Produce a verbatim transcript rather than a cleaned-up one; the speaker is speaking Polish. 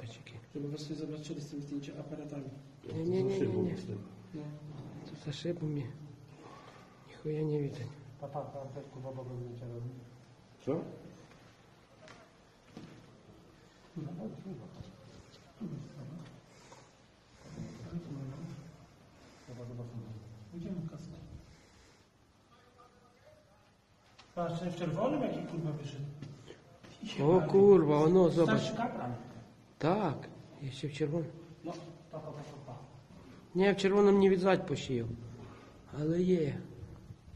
zobacz jakie. Żeby właśnie zobaczyli z tym zdjęcia aparatami. Nie, nie, nie, nie, nie. No. Tu za szybą mnie. Nichuja nie widać. Tata, tam też kurwa bogo zdjęcia robi. Co? No, no, kurwa. Dobra, zobaczymy. Idziemy kasę. Patrz, ten w czerwonym jaki kurwa wyszedł. O kurwa, o no, zobacz. Starszy kapran. Tak, jeszcze w czerwonym. No, to, to, to, to. Nie, w czerwonym nie widać posieją. Ale je.